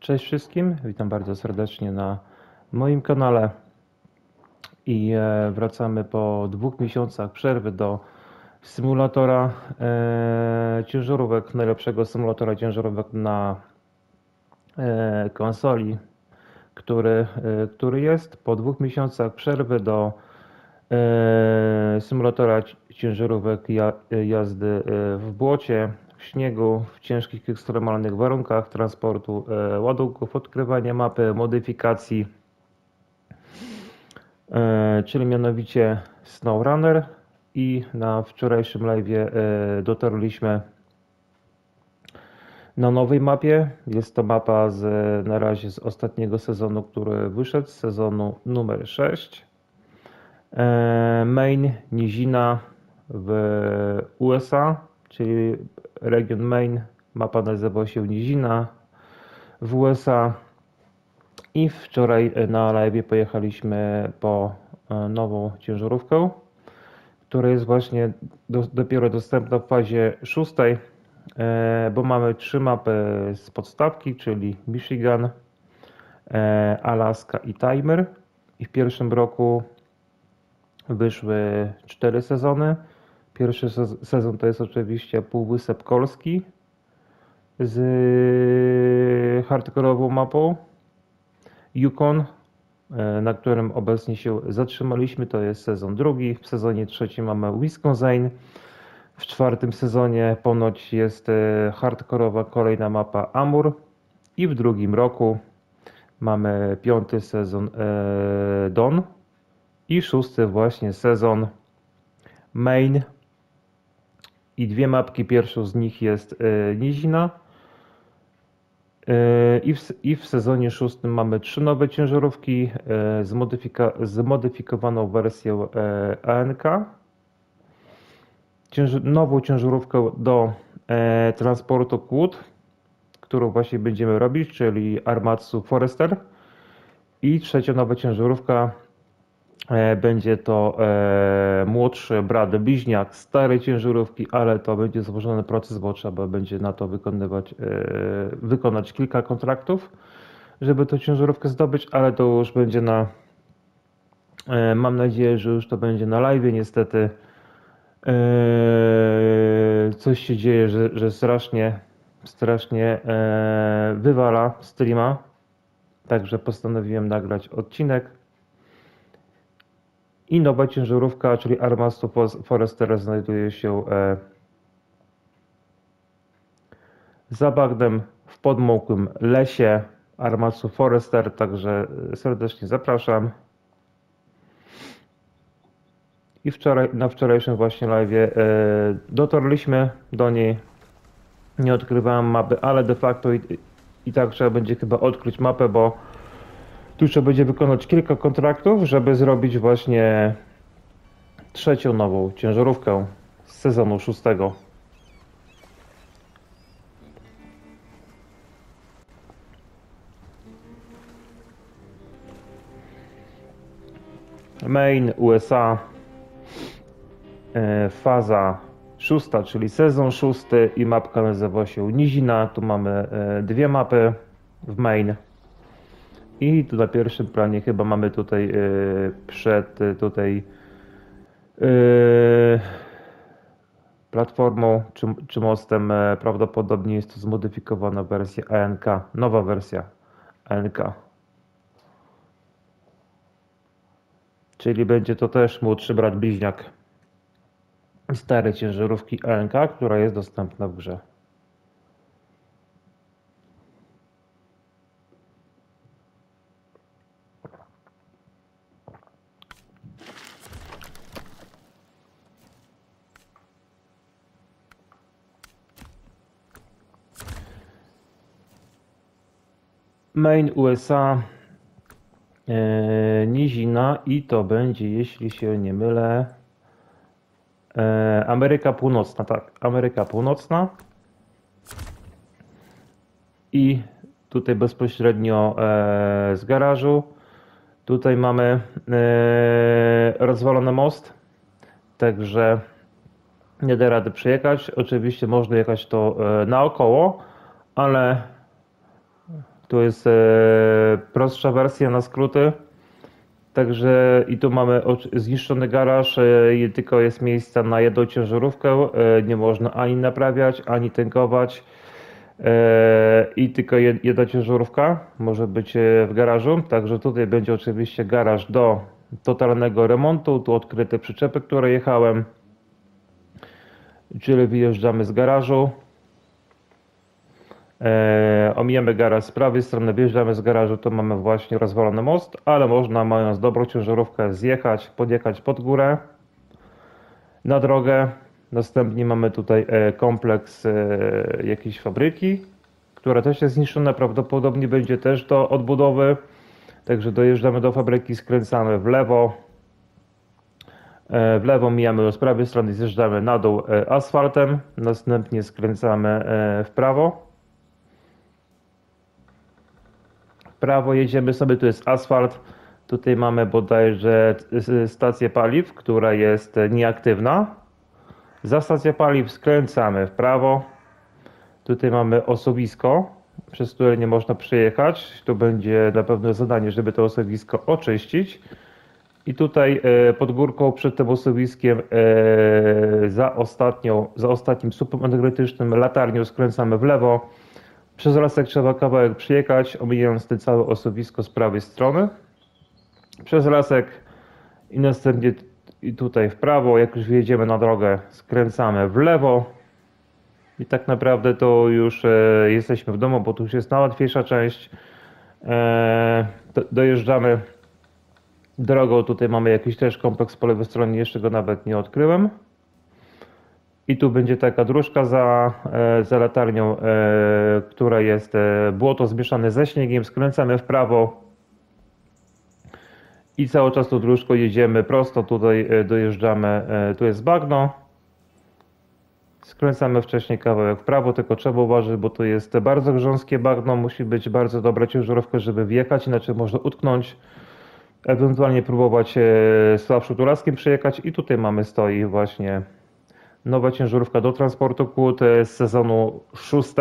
Cześć wszystkim, witam bardzo serdecznie na moim kanale i wracamy po 2 miesiącach przerwy do symulatora ciężarówek, najlepszego symulatora ciężarówek na konsoli, który jest. Po 2 miesiącach przerwy do symulatora ciężarówek jazdy w błocie, w śniegu, w ciężkich, ekstremalnych warunkach transportu ładunków, odkrywania mapy, modyfikacji, czyli mianowicie SnowRunner. I na wczorajszym live'ie dotarliśmy na nowej mapie. Jest to mapa na razie z ostatniego sezonu, który wyszedł, z sezonu numer 6. Maine, nizina w USA, czyli region Maine. Mapa nazywa się Nizina w USA. I wczoraj na live pojechaliśmy po nową ciężarówkę, która jest właśnie dopiero dostępna w fazie 6, bo mamy 3 mapy z podstawki, czyli Michigan, Alaska i Timer. I w pierwszym roku wyszły 4 sezony. Pierwszy sezon to jest oczywiście Półwysep Kolski z hardkorową mapą. Yukon, na którym obecnie się zatrzymaliśmy, to jest sezon drugi. W sezonie trzecim mamy Wisconsin. W czwartym sezonie ponoć jest hardkorowa kolejna mapa Amur. I w drugim roku mamy 5. sezon Don i 6. właśnie sezon Maine. I 2 mapki, pierwszą z nich jest Nizina. I w sezonie 6 mamy 3 nowe ciężarówki, zmodyfikowaną wersję ANK, nową ciężarówkę do transportu kłód, którą właśnie będziemy robić, czyli Armatsu Forester. I trzecia nowa ciężarówka będzie to młodszy brat, bliźniak starej ciężarówki, ale to będzie złożony proces, bo trzeba będzie na to wykonać kilka kontraktów, żeby tę ciężarówkę zdobyć, ale to już będzie mam nadzieję, że już to będzie na live. Niestety coś się dzieje, że strasznie wywala streama, także postanowiłem nagrać odcinek. I nowa ciężarówka, czyli Armatsu Forester, znajduje się za bagnem w podmokłym lesie Armatsu Forester, także serdecznie zapraszam. I na wczorajszym właśnie live'ie dotarliśmy do niej. Nie odkrywałem mapy, ale de facto i tak trzeba będzie chyba odkryć mapę, bo tu trzeba będzie wykonać kilka kontraktów, żeby zrobić właśnie trzecią nową ciężarówkę z sezonu 6. Maine, USA, faza 6, czyli sezon 6 i mapka nazywa się Nizina. Tu mamy 2 mapy w Maine. I tu na pierwszym planie chyba mamy tutaj przed platformą czy mostem prawdopodobnie jest to zmodyfikowana wersja ANK, nowa wersja ANK. Czyli będzie to też młodszy brat bliźniak starej ciężarówki ANK, która jest dostępna w grze. Maine, USA, Nizina i to będzie, jeśli się nie mylę, Ameryka Północna, tak, Ameryka Północna. I tutaj bezpośrednio z garażu, tutaj mamy rozwalony most, także nie da rady przejechać. Oczywiście można jechać to naokoło, ale To jest prostsza wersja na skróty. Także i tu mamy zniszczony garaż, tylko jest miejsca na jedną ciężarówkę, nie można ani naprawiać, ani tankować i tylko jedna ciężarówka może być w garażu. Także tutaj będzie oczywiście garaż do totalnego remontu, tu odkryte przyczepy, które jechałem, czyli wyjeżdżamy z garażu. Omijamy garaż z prawej strony, wjeżdżamy z garażu, to mamy właśnie rozwalony most, ale można, mając dobrą ciężarówkę, zjechać, podjechać pod górę na drogę. Następnie mamy tutaj kompleks jakiejś fabryki, która też jest zniszczona, prawdopodobnie będzie też do odbudowy. Także dojeżdżamy do fabryki, skręcamy w lewo. W lewo mijamy z prawej strony, zjeżdżamy na dół asfaltem, następnie skręcamy w prawo. W prawo jedziemy sobie, tu jest asfalt. Tutaj mamy bodajże stację paliw, która jest nieaktywna. Za stację paliw skręcamy w prawo. Tutaj mamy osuwisko, przez które nie można przejechać. Tu będzie na pewno zadanie, żeby to osuwisko oczyścić. I tutaj pod górką przed tym osuwiskiem za ostatnim słupem energetycznym latarnią skręcamy w lewo. Przez lasek trzeba kawałek przyjechać, omijając te całe osuwisko z prawej strony. Przez lasek i następnie tutaj w prawo. Jak już wjedziemy na drogę, skręcamy w lewo. I tak naprawdę to już jesteśmy w domu, bo tu już jest najłatwiejsza część. Dojeżdżamy drogą, tutaj mamy jakiś też kompleks po lewej stronie, jeszcze go nawet nie odkryłem. I tu będzie taka dróżka za latarnią, która jest błoto zmieszane ze śniegiem. Skręcamy w prawo i cały czas tą dróżką jedziemy prosto. Tutaj dojeżdżamy, tu jest bagno. Skręcamy wcześniej kawałek w prawo, tylko trzeba uważać, bo to jest bardzo grząskie bagno. Musi być bardzo dobra ciężarówka, żeby wjechać, inaczej można utknąć. Ewentualnie próbować słabszym tulaskiem przejechać. I tutaj stoi właśnie nowa ciężarówka do transportu kłód z sezonu 6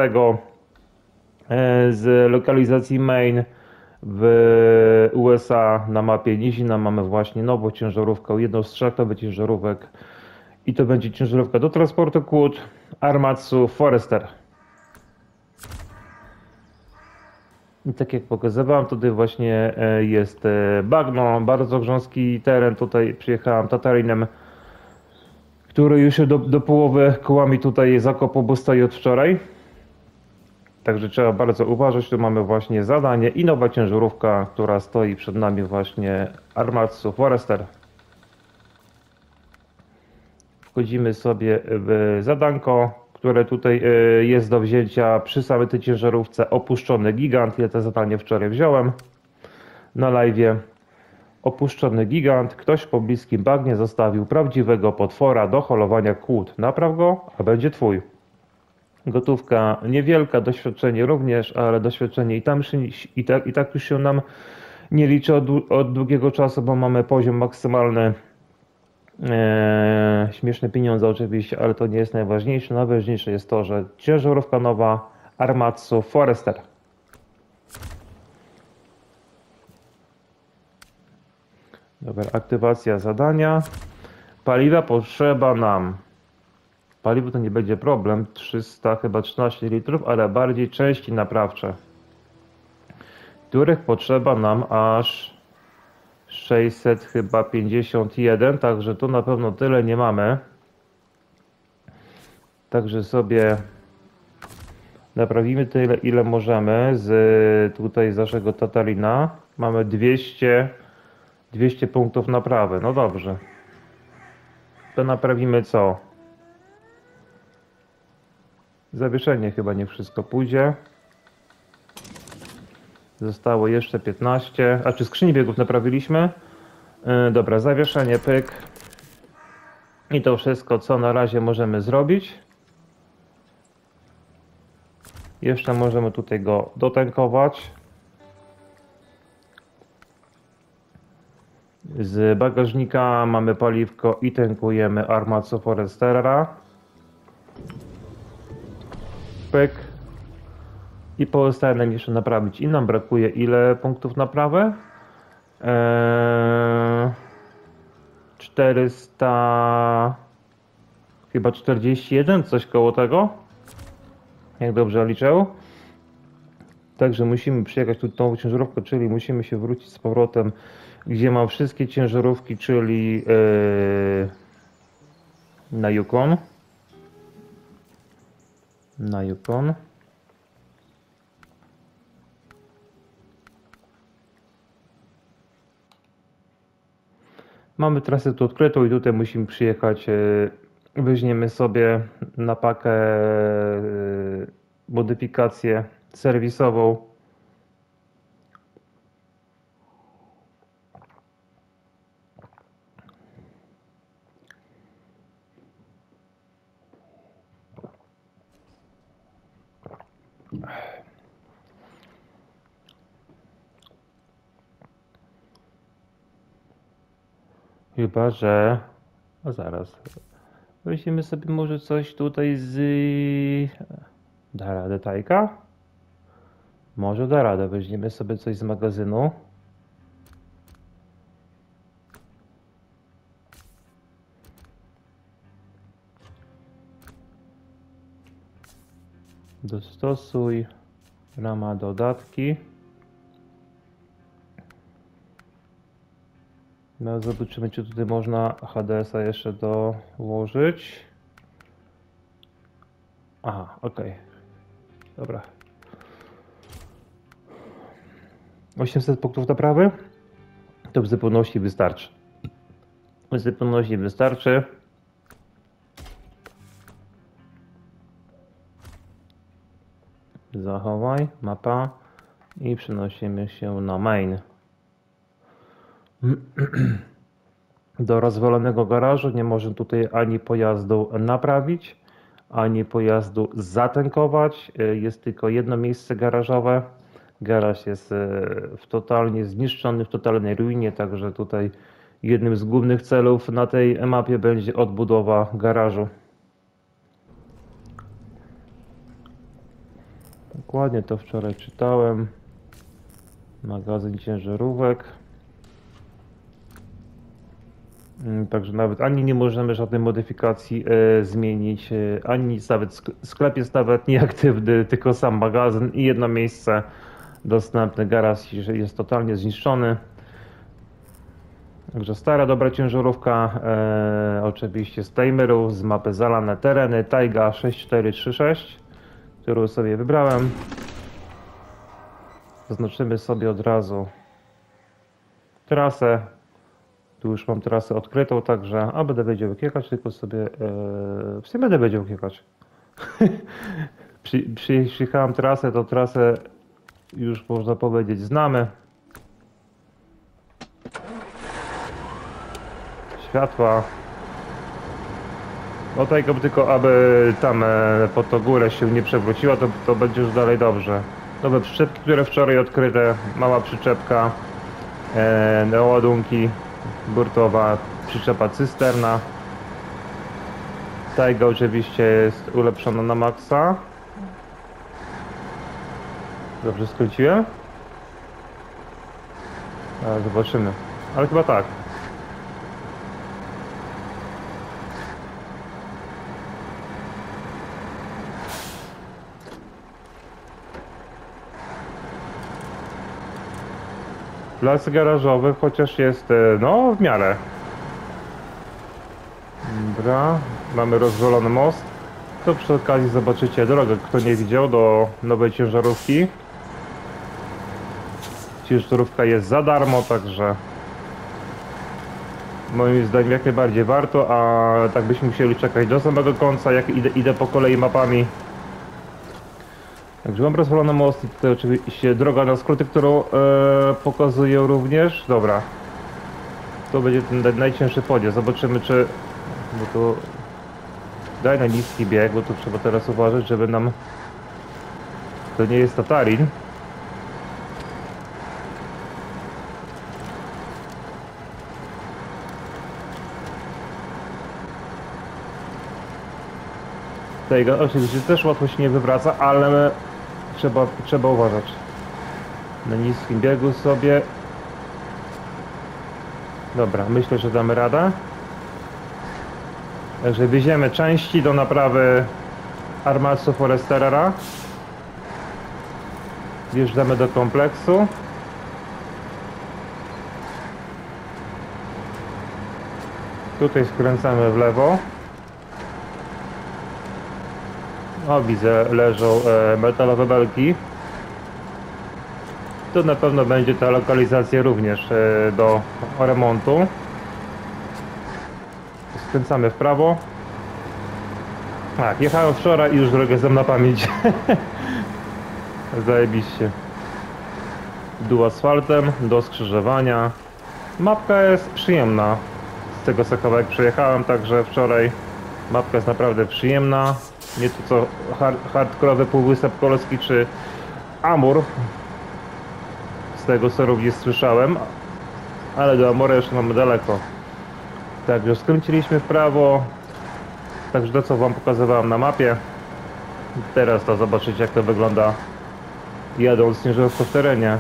z lokalizacji Maine w USA. Na mapie nizina mamy właśnie nową ciężarówkę, jedną z 3 nowych ciężarówek i to będzie ciężarówka do transportu kłód Armatsu Forester. I tak jak pokazywałem, tutaj właśnie jest bagno, bardzo grząski teren. Tutaj przyjechałem Tatarinem, który już się do połowy kołami tutaj zakopał, bo stoi od wczoraj. Także trzeba bardzo uważać. Tu mamy właśnie zadanie i nowa ciężarówka, która stoi przed nami, właśnie Armatsu Forester. Wchodzimy sobie w zadanko, które tutaj jest do wzięcia przy samej tej ciężarówce. Opuszczony gigant. Ja to zadanie wczoraj wziąłem na live'ie. Opuszczony gigant. Ktoś w pobliskim bagnie zostawił prawdziwego potwora do holowania kłód. Napraw go, a będzie twój. Gotówka niewielka, doświadczenie również, ale doświadczenie i tak już się nam nie liczy od długiego czasu, bo mamy poziom maksymalny. Śmieszne pieniądze oczywiście, ale to nie jest najważniejsze. Najważniejsze jest to, że ciężarówka nowa Armatsu Forester. Dobra, aktywacja zadania. Paliwa potrzeba nam. Paliwo to nie będzie problem. 300 chyba 13 litrów, ale bardziej części naprawcze, których potrzeba nam aż 600 chyba 51, także tu na pewno tyle nie mamy. Także sobie naprawimy tyle, ile możemy z naszego Tatarina. Mamy 200 punktów naprawy. No dobrze. To naprawimy co? Zawieszenie chyba nie wszystko pójdzie. Zostało jeszcze 15. A czy skrzyni biegów naprawiliśmy? Dobra, zawieszenie, pyk. I to wszystko, co na razie możemy zrobić. Jeszcze możemy tutaj go dotankować. Z bagażnika mamy paliwko i tankujemy Armatsu Forestera. Pyk. I pozostaje nam jeszcze naprawić. I nam brakuje ile punktów naprawy? 400... Chyba 41, coś koło tego. Jak dobrze liczę. Także musimy przyjechać tu tą ciężarówkę, czyli musimy się wrócić z powrotem, gdzie mam wszystkie ciężarówki, czyli na Yukon. Na Yukon. Mamy trasę tu odkrytą i tutaj musimy przyjechać. Weźmiemy sobie na pakę modyfikację serwisową. Chyba, że... No zaraz. Weźmiemy sobie może coś tutaj z... Da radę Tajka? Może da radę. Weźmiemy sobie coś z magazynu. Dostosuj. Rama dodatki. No, zobaczymy, czy tutaj można HDS-a jeszcze dołożyć. Aha, ok. Dobra. 800 punktów naprawy? To w zupełności wystarczy. W zupełności wystarczy. Zachowaj, mapa i przenosimy się na main. Do rozwalonego garażu nie możemy tutaj ani pojazdu naprawić, ani pojazdu zatankować. Jest tylko jedno miejsce garażowe. Garaż jest totalnie zniszczony, w totalnej ruinie, także tutaj jednym z głównych celów na tej mapie będzie odbudowa garażu. Dokładnie to wczoraj czytałem. Magazyn ciężarówek. Także nawet ani nie możemy żadnej modyfikacji zmienić, ani nic, nawet sklep jest nawet nieaktywny, tylko sam magazyn i jedno miejsce dostępne. Garaż jest totalnie zniszczony. Także stara, dobra ciężarówka, oczywiście z timerów, z mapy Zalane Tereny, Taiga 6436, którą sobie wybrałem. Zaznaczymy sobie od razu trasę. Tu już mam trasę odkrytą, także będę wiedział jak jechać, tylko sobie w sumie będę wiedział jak jechać. Przyjechałem trasę, to trasę już można powiedzieć znamy. Światła. No tylko aby tam pod tą górę się nie przewróciła, to będzie już dalej dobrze. Nowe przyczepki, które wczoraj odkryte, mała przyczepka, ładunki. Burtowa przyczepa cysterna. Taiga oczywiście jest ulepszona na maksa. Dobrze skręciłem? Zobaczymy. Ale chyba tak. Plac garażowy, chociaż jest no w miarę. Dobra, mamy rozwalony most. To przy okazji zobaczycie drogę, kto nie widział, do nowej ciężarówki. Ciężarówka jest za darmo, także moim zdaniem jak najbardziej warto, a tak byśmy musieli czekać do samego końca, jak idę po kolei mapami. Także mam rozwalony most i tutaj oczywiście droga na skróty, którą pokazuję również. Dobra. To będzie ten najcięższy podjazd. Zobaczymy czy... Bo tu... Daj na niski bieg, bo tu trzeba teraz uważać, żeby nam... To nie jest Tatarin. Tego oczywiście też łatwo się nie wywraca, ale trzeba uważać. Na niskim biegu sobie. Dobra, myślę, że damy radę. Także wieziemy części do naprawy Armasu Foresterera. Wjeżdżamy do kompleksu. Tutaj skręcamy w lewo. O, widzę, leżą metalowe belki. Tu na pewno będzie ta lokalizacja również do remontu. Skręcamy w prawo. Tak, jechałem wczoraj i już drogę znam na pamięć. Zajebiście. Dół asfaltem, do skrzyżowania. Mapka jest przyjemna. Z tego co kawałek przejechałem, także wczoraj mapka jest naprawdę przyjemna. Nie to co hardkorowy Półwysep Polski czy Amur. Z tego co również słyszałem. Ale do Amura jeszcze mamy daleko. Także skręciliśmy w prawo. Także to co wam pokazywałem na mapie. Teraz to zobaczycie jak to wygląda jadąc nieżelko w terenie.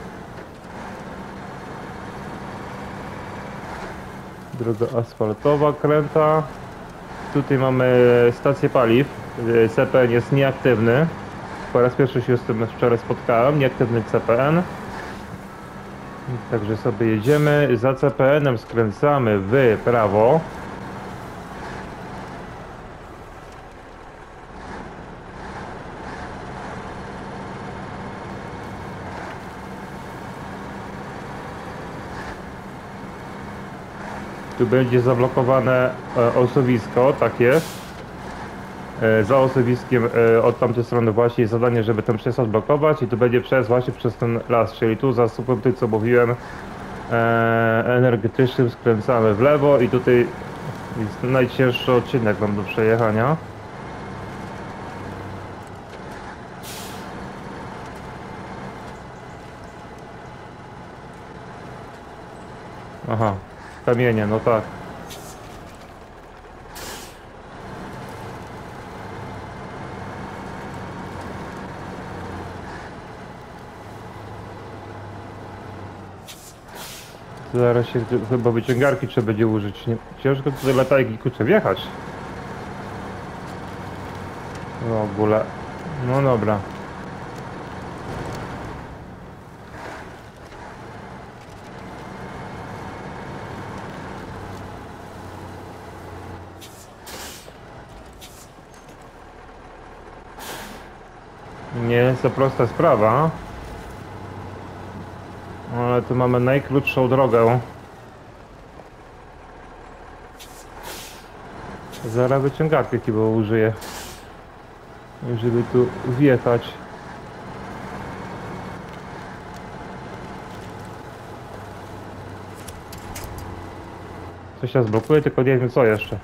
Droga asfaltowa kręta. Tutaj mamy stację paliw. CPN jest nieaktywny. Po raz pierwszy się z tym wczoraj spotkałem. Nieaktywny CPN. Także sobie jedziemy. Za CPN-em skręcamy w prawo. Tu będzie zablokowane osuwisko, tak jest. Za osuwiskiem od tamtej strony właśnie zadanie, żeby ten przejazd odblokować i tu będzie przejazd właśnie przez ten las, czyli tu za słupem tych co mówiłem energetycznym skręcamy w lewo i tutaj jest najcięższy odcinek nam do przejechania. Aha, kamienie, no tak. Zaraz się chyba wyciągarki trzeba będzie użyć. Nie, ciężko tutaj latajki kurczę wjechać. W ogóle. No dobra. Nie jest to prosta sprawa. Ale tu mamy najkrótszą drogę. Zaraz wyciągarkę chyba użyję, żeby tu wjechać. Coś się zblokuje, tylko nie wiem co jeszcze.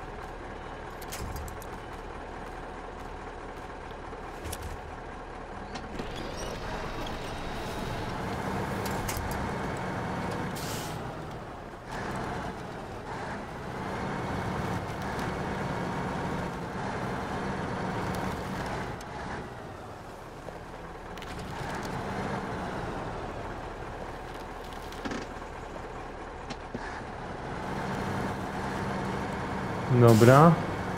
Dobra.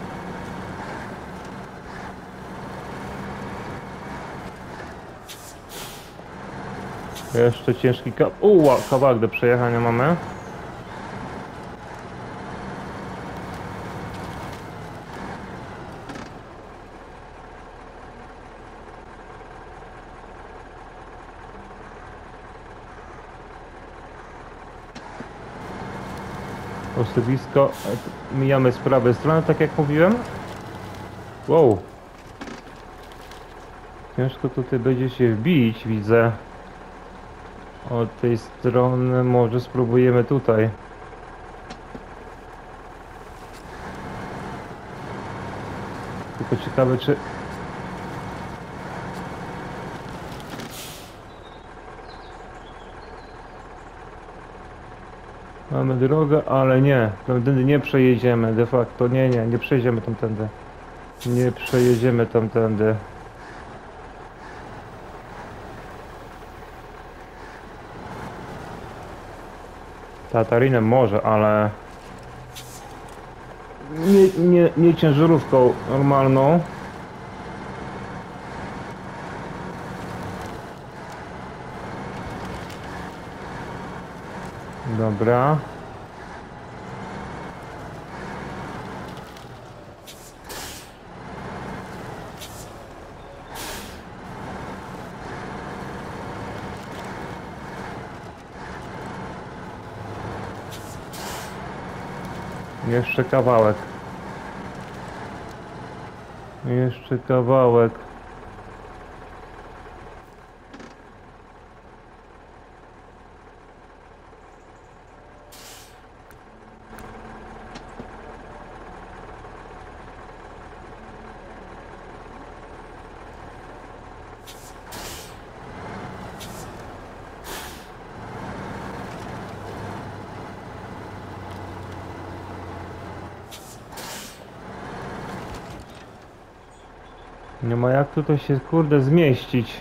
Jeszcze ciężki kawałek do przejechania mamy. Osuwisko, mijamy z prawej strony, tak jak mówiłem. Wow. Ciężko tutaj będzie się wbić, widzę. Od tej strony może spróbujemy tutaj. Tylko ciekawe czy... Mamy drogę, ale nie, tamtędy nie przejedziemy, de facto, nie przejedziemy tamtędy. Nie przejedziemy tamtędy. Tatarinem może, ale nie ciężarówką normalną. Dobra. Jeszcze kawałek. Jeszcze kawałek. Nie ma jak tutaj się kurde zmieścić.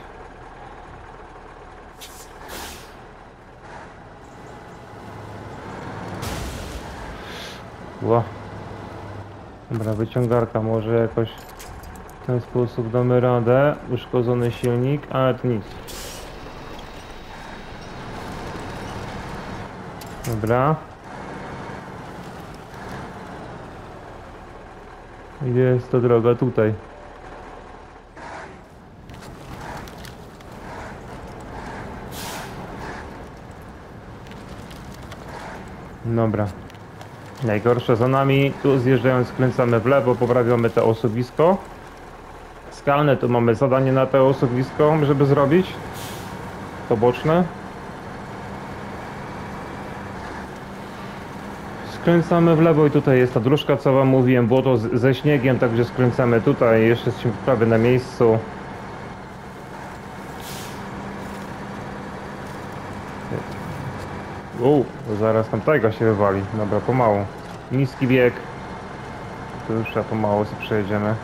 Ła. Dobra, wyciągarka może jakoś w ten sposób damy radę. Uszkodzony silnik, ale to nic. Dobra. Gdzie jest ta droga? Tutaj. Dobra. Najgorsze za nami. Tu zjeżdżając skręcamy w lewo, poprawiamy to osuwisko skalne. Tu mamy zadanie na to osuwisko, żeby zrobić poboczne. Skręcamy w lewo i tutaj jest ta dróżka, co wam mówiłem, było to ze śniegiem, także skręcamy tutaj. Jeszcze jesteśmy prawie na miejscu. Zaraz tam tajga się wywali. Dobra, pomału. Niski bieg. Tu już pomału sobie przejedziemy.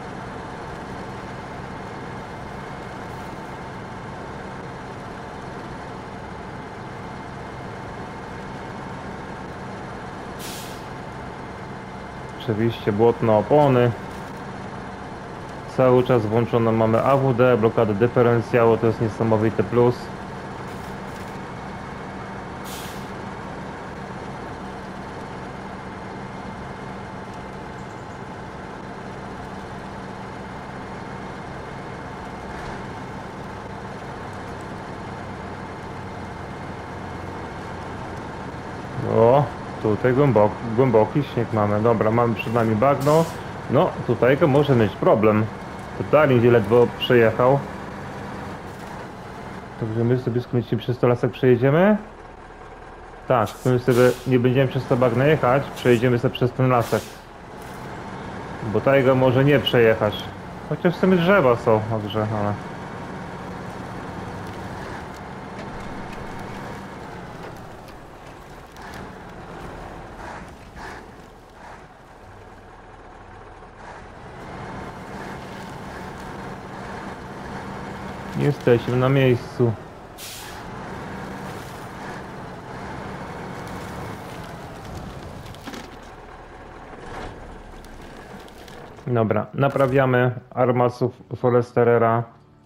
Oczywiście błotne opony. Cały czas włączone mamy AWD, blokadę dyferencjału, to jest niesamowity plus. O, tutaj głęboki śnieg mamy. Dobra, mamy przed nami bagno. No, tutaj to może mieć problem. Totalnie gdzie ledwo przejechał. Także my sobie skończymy przez to lasek przejedziemy. Tak, my sobie nie będziemy przez to bagno jechać, przejedziemy sobie przez ten lasek. Bo tajga może nie przejechać. Chociaż w sumie drzewa są, także, ale... Jesteśmy na miejscu. Dobra, naprawiamy Armasów Foresterera,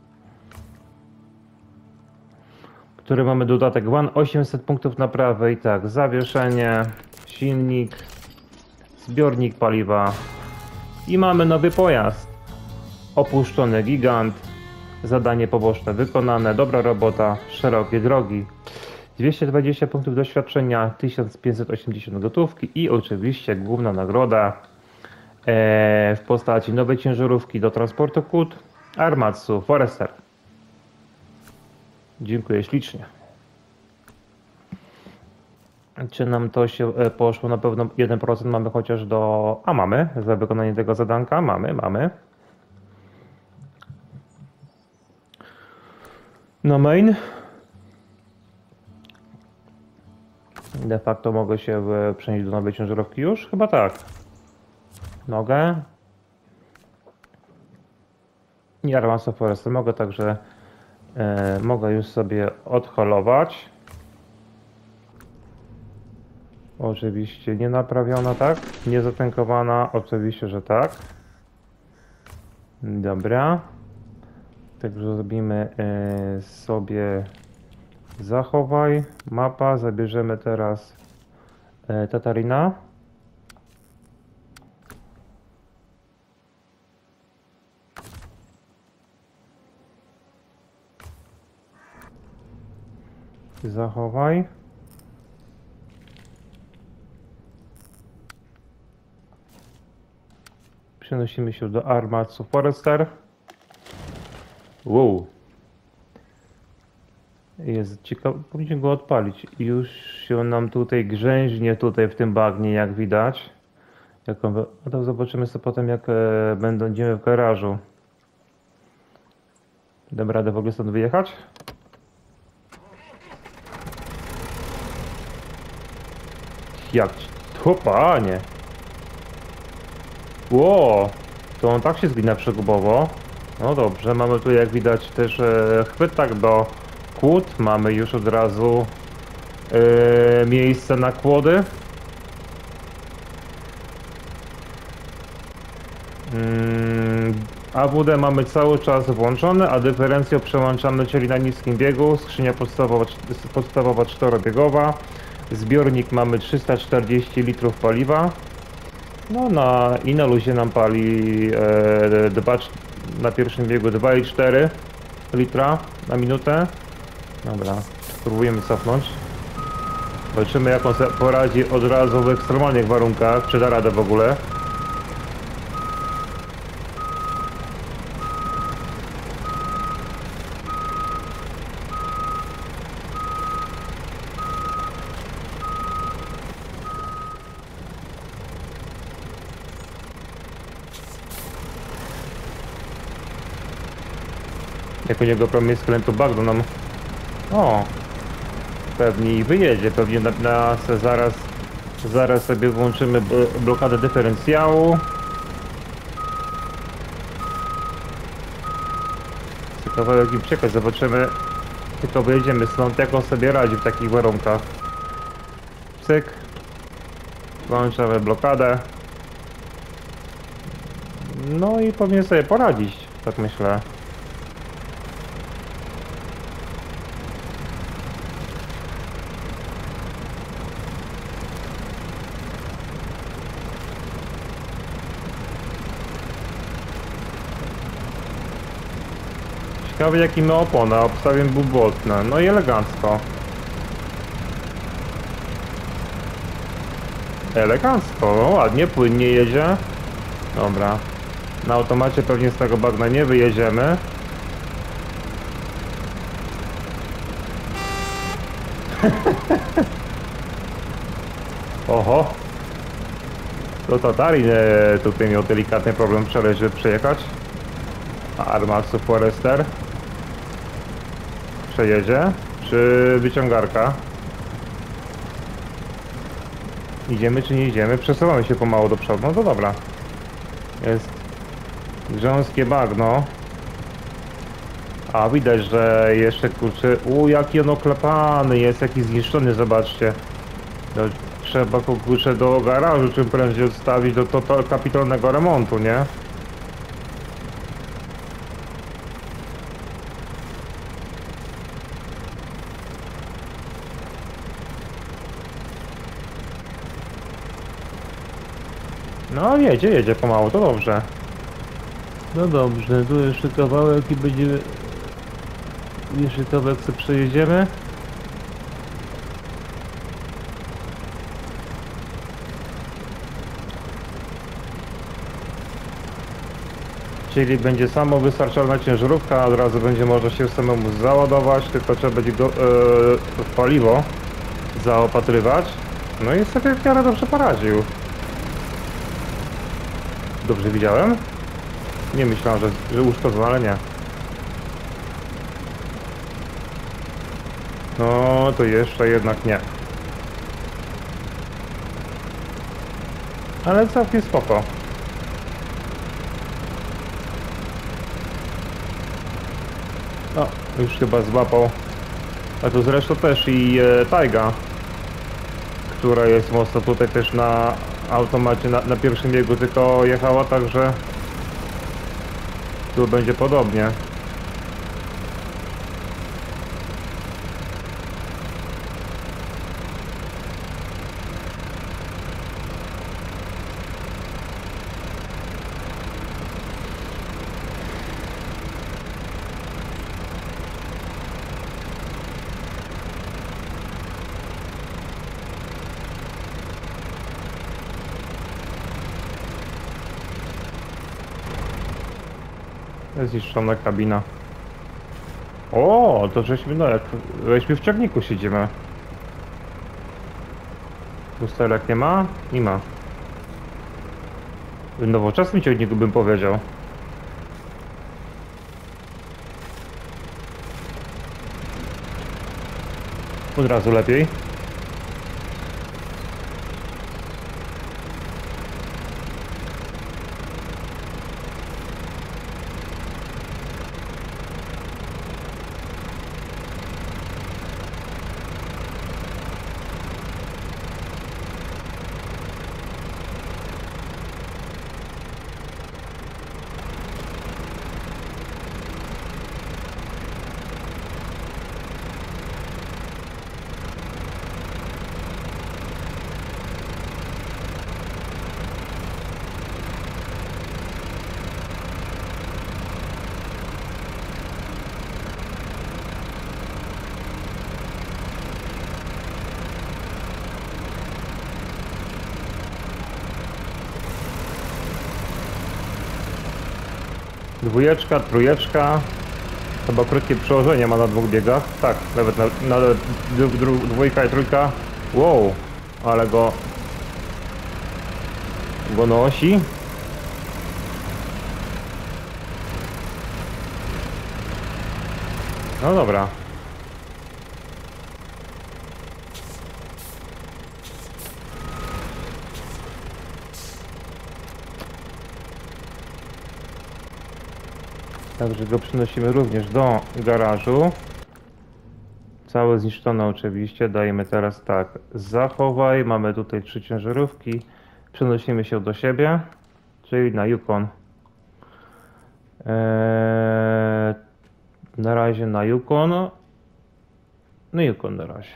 który mamy dodatek 800 punktów naprawy i tak, zawieszenie, silnik, zbiornik paliwa i mamy nowy pojazd. Opuszczony gigant, zadanie poboczne wykonane, dobra robota, szerokie drogi, 220 punktów doświadczenia, 1580 gotówki i oczywiście główna nagroda w postaci nowej ciężarówki do transportu kłód Armatsu Forester. Dziękuję ślicznie. Czy nam to się poszło? Na pewno 1% mamy chociaż do... A mamy, za wykonanie tego zadanka. Mamy. No main. De facto mogę się przenieść do nowej ciężarówki już? Chyba tak. Mogę. I Armatsu Forester mogę, także mogę już sobie odholować. Oczywiście nie naprawiona, tak? Nie zatynkowana, oczywiście, że tak. Dobra. Także zrobimy sobie zachowaj, mapa, zabierzemy teraz Tatarina. Zachowaj. Przenosimy się do Armats of Forester. Wow. Jest ciekawe, powinniśmy go odpalić. Już się nam tutaj grzęźnie tutaj w tym bagnie, jak widać. No to zobaczymy sobie potem, jak będziemy w garażu. Dam radę w ogóle stąd wyjechać? Jak? O panie! Ło! To on tak się zgina przegubowo. No dobrze, mamy tu jak widać też chwytak do kłód. Mamy już od razu miejsce na kłody. AWD mamy cały czas włączony, a dyferencją przełączamy, czyli na niskim biegu. Skrzynia podstawowa 4-biegowa. Zbiornik mamy 340 litrów paliwa. No i na luzie nam pali na pierwszym biegu 2,4 litra na minutę. Dobra, spróbujemy cofnąć. Zobaczymy, jak on sobie poradzi od razu w ekstremalnych warunkach, czy da radę w ogóle. Jak u niego promień skrętu bagno nam... O! Pewnie i wyjedzie, pewnie zaraz sobie włączymy blokadę dyferencjału. Kawałek im czekać, zobaczymy, tylko wyjedziemy stąd, jak on sobie radzi w takich warunkach. Cyk. Włączamy blokadę. No i powinien sobie poradzić, tak myślę. Ciekawe, jaki ma opona, obstawiam bubotne, no i elegancko. Elegancko, no ładnie, płynnie jedzie. Dobra. Na automacie pewnie z tego bagna nie wyjedziemy. Oho. To Tatarin tutaj miał delikatny problem wczoraj, żeby przejechać. Armats of Forester. Przejedzie? Czy wyciągarka? Idziemy czy nie idziemy? Przesuwamy się pomału do przodu. No to dobra. Jest grząskie bagno. A widać, że jeszcze kurczę... jaki on oklepany jest, jaki zniszczony, zobaczcie. No, trzeba go kurczę do garażu czym prędzej odstawić do kapitalnego remontu, nie? No jedzie pomału, to dobrze. No dobrze, tu jeszcze kawałek i będziemy... Jeszcze kawałek sobie przejedziemy. Czyli będzie samowystarczalna ciężarówka, od razu będzie można się samemu załadować, tylko trzeba będzie go paliwo zaopatrywać. No i sobie w miarę dobrze poradził. Dobrze widziałem? Nie myślałem, że uszkodzony, ale nie. No to jeszcze jednak nie. Ale całkiem spoko. No, już chyba złapał. A to zresztą też i Taiga, która jest mocno tutaj też na automacie, na pierwszym biegu tylko jechała, także tu będzie podobnie. Jest zniszczona kabina. O, to żeśmy, no jak w ciągniku siedzimy. Lusterek nie ma? Nie ma. W nowoczesnym ciągniku bym powiedział. Od razu lepiej. Dwójeczka, trójeczka. Chyba krótkie przełożenie ma na dwóch biegach. Tak, nawet na dwójka i trójka. Wow, ale go nosi. No dobra. Także go przynosimy również do garażu. Całe zniszczone oczywiście. Dajemy teraz tak. Zachowaj. Mamy tutaj 3 ciężarówki. Przenosimy się do siebie. Czyli na Yukon. Na razie na Yukon. No Yukon na razie.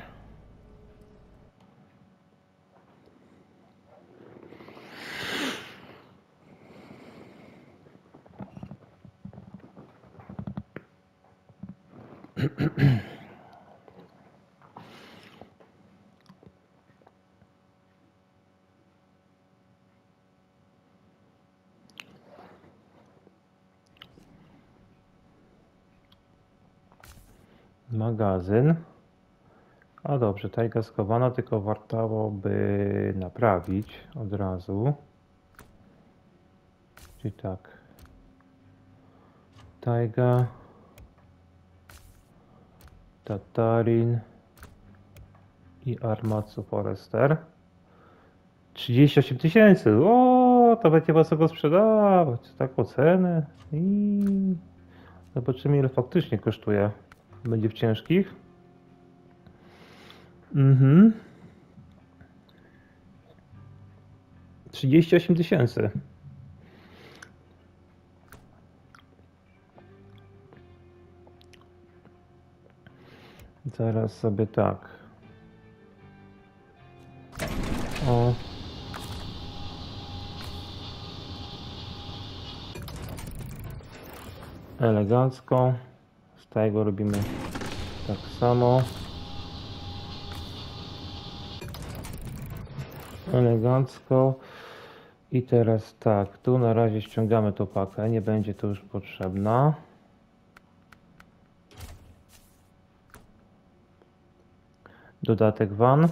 Magazyn. A dobrze, tajga schowana, tylko wartałoby naprawić od razu. Czyli tak. Tajga. Tatarin. I Armatsu Forester. 38 000. O, to będzie was go sprzedawać. Taką cenę. I zobaczymy, ile faktycznie kosztuje. Będzie w ciężkich. 38 000. Zaraz sobie tak. O. Elegancko. Z tego robimy tak samo. Elegancko. I teraz tak, tu na razie ściągamy tą pakę, nie będzie to już potrzebna. Dodatek van.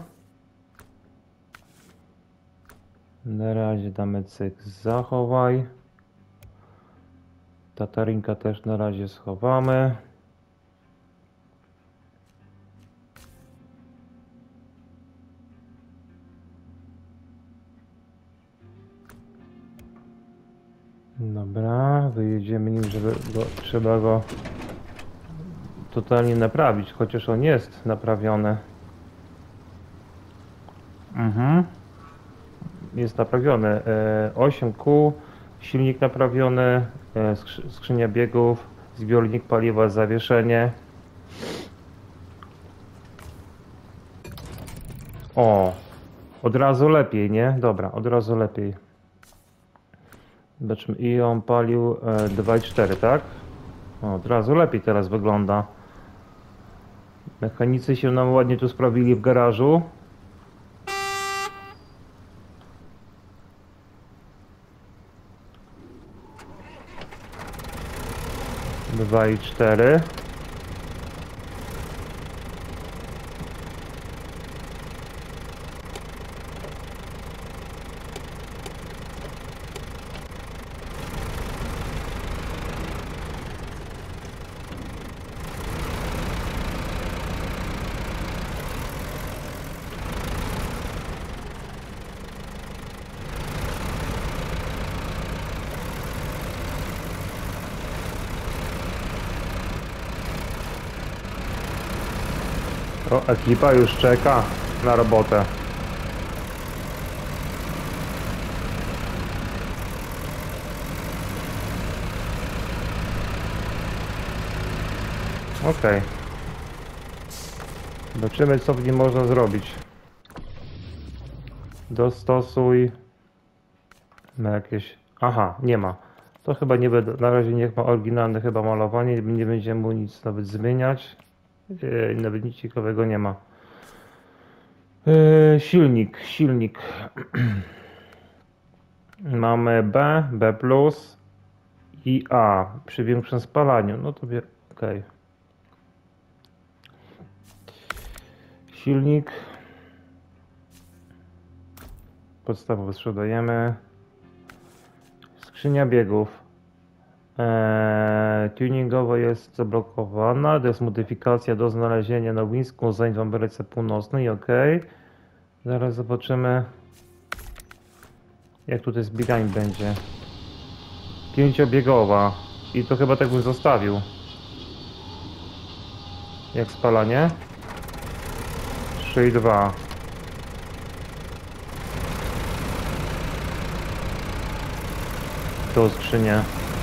Na razie damy cyk zachowaj. Tatarinka też na razie schowamy. Dobra, wyjedziemy nim, trzeba go totalnie naprawić, chociaż on jest naprawiony. Jest naprawiony. 8 kół, silnik naprawiony, skrzynia biegów, zbiornik paliwa, zawieszenie. O, od razu lepiej, nie? Dobra, od razu lepiej. Zobaczmy, i on palił 2,4, tak? O, od razu lepiej teraz wygląda. Mechanicy się nam ładnie tu sprawili w garażu. Dwa i 4. O, ekipa już czeka na robotę. Okej. Zobaczymy, co w nim można zrobić. Dostosuj. Ma jakieś... Aha, nie ma. To chyba nie będę... Na razie niech ma oryginalne chyba malowanie. Nie będziemy mu nic nawet zmieniać. Nawet nic ciekawego nie ma. Silnik. Mamy B+, i A przy większym spalaniu. No to okej. Silnik. Podstawowo sprzedajemy. Skrzynia biegów. Tuningowo jest zablokowana. To jest modyfikacja do znalezienia na Wisconsin w Ameryce Północnej. Ok. Zaraz zobaczymy, jak tutaj z biegami będzie. 5-biegowa. I to chyba tak bym zostawił. Jak spalanie? 3 i 2. To skrzynię.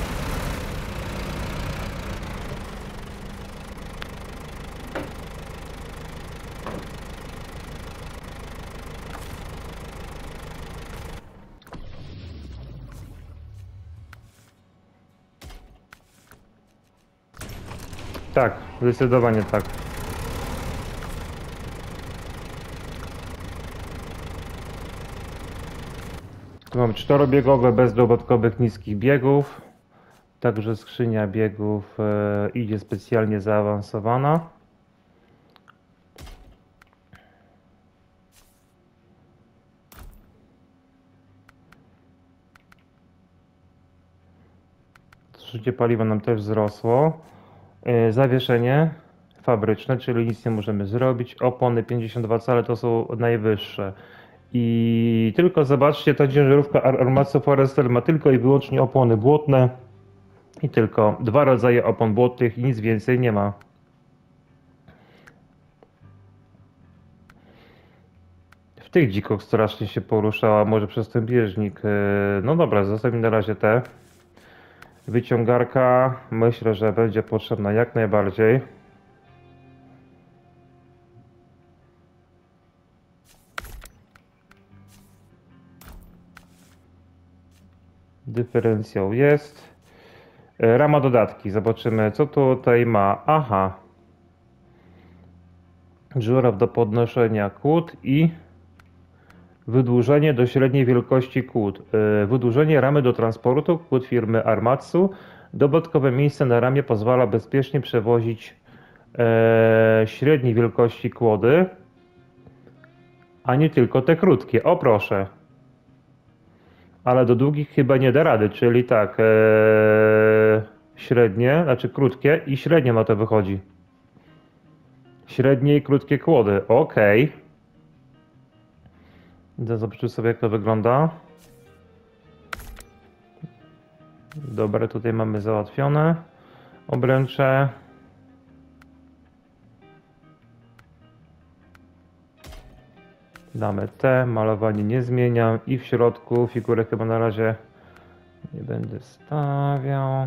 Tak, zdecydowanie tak. Tu mamy 4-biegowe bez dodatkowych niskich biegów. Także skrzynia biegów idzie specjalnie zaawansowana. Zużycie paliwa nam też wzrosło. Zawieszenie fabryczne, czyli nic nie możemy zrobić. Opony 52 cale to są najwyższe. I tylko zobaczcie, ta ciężarówka Armatsu Forester ma tylko i wyłącznie opony błotne. I tylko 2 rodzaje opon błotnych i nic więcej nie ma. W tych dzikach strasznie się poruszała, może przez ten bieżnik. No dobra, zostawimy na razie te. Wyciągarka myślę, że będzie potrzebna jak najbardziej. Dyferencjał jest. Rama dodatki. Zobaczymy, co tutaj ma. Aha. Żuraw do podnoszenia kłód i wydłużenie do średniej wielkości kłód. Wydłużenie ramy do transportu kłód firmy Armatsu. Dodatkowe miejsce na ramie pozwala bezpiecznie przewozić średniej wielkości kłody, a nie tylko te krótkie. O proszę. Ale do długich chyba nie da rady, czyli tak, średnie, znaczy krótkie i średnie na to wychodzi. Średnie i krótkie kłody, ok. Zobaczmy sobie, jak to wygląda. Dobra, tutaj mamy załatwione obręcze. Damy T, malowanie nie zmieniam i w środku figurę chyba na razie nie będę stawiał.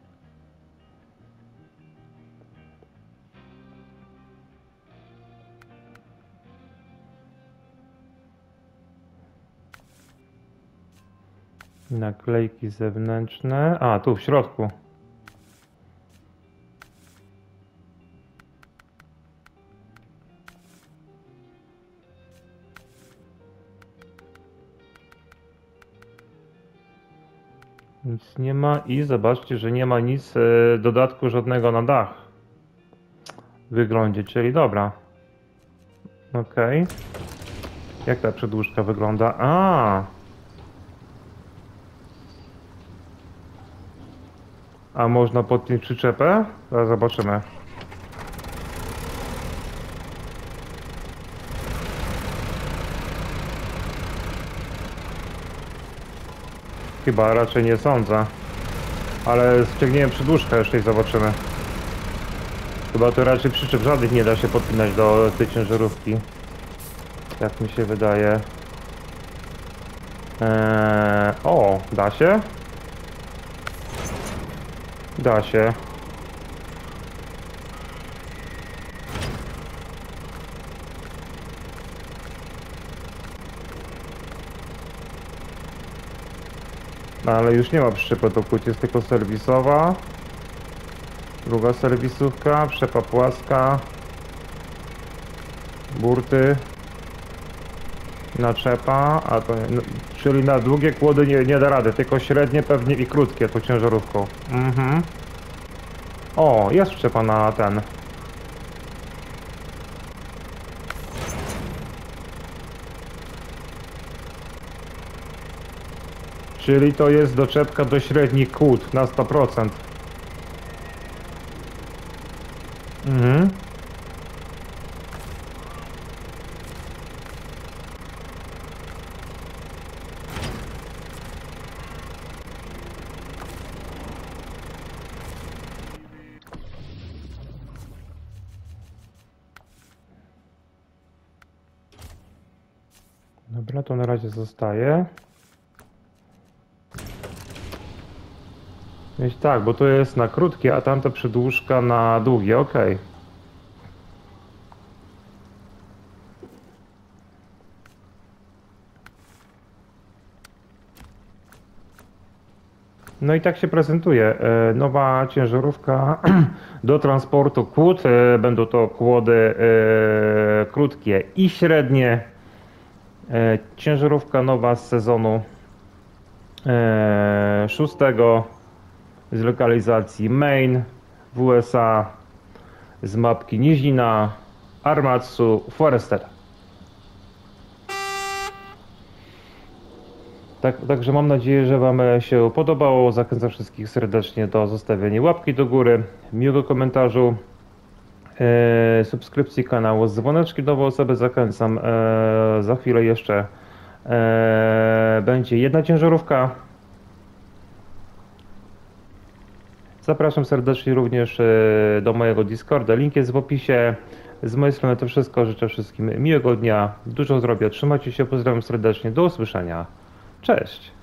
Naklejki zewnętrzne. A, tu w środku. Nic nie ma i zobaczcie, że nie ma nic dodatku żadnego na dach w wyglądzie, czyli dobra. Ok. Jak ta przedłużka wygląda? A można podpiąć przyczepę? Zaraz zobaczymy. Chyba raczej nie sądzę. Ale ściągniemy przedłużkę jeszcze i zobaczymy. Chyba to raczej przyczep żadnych nie da się podpinać do tej ciężarówki. Jak mi się wydaje. O, da się? Da się. No, ale już nie ma przyczepy do płyt, jest tylko serwisowa. Druga serwisówka, przepa płaska. Burty. Naczepa, a to nie, no, czyli na długie kłody nie da rady, tylko średnie pewnie i krótkie tą ciężarówką. O, jest przyczepa na ten. Czyli to jest doczepka do średnich kłód na 100%. Dobra, to na razie zostaje. Więc tak, bo to jest na krótkie, a tamta przedłużka na długie, ok. No i tak się prezentuje nowa ciężarówka do transportu kłód. Będą to kłody krótkie i średnie. Ciężarówka nowa z sezonu 6 z lokalizacji Maine w USA z mapki Nizina, Armatsu, Forester. Także mam nadzieję, że Wam się podobało. Zachęcam wszystkich serdecznie do zostawienia łapki do góry, miłego komentarzu, subskrypcji kanału z dzwoneczkiem. Nowe osoby zachęcam. Za chwilę jeszcze będzie jedna ciężarówka. Zapraszam serdecznie również do mojego Discorda. Link jest w opisie. Z mojej strony to wszystko. Życzę wszystkim miłego dnia. Dużo zdrowia. Trzymajcie się. Pozdrawiam serdecznie. Do usłyszenia. Cześć.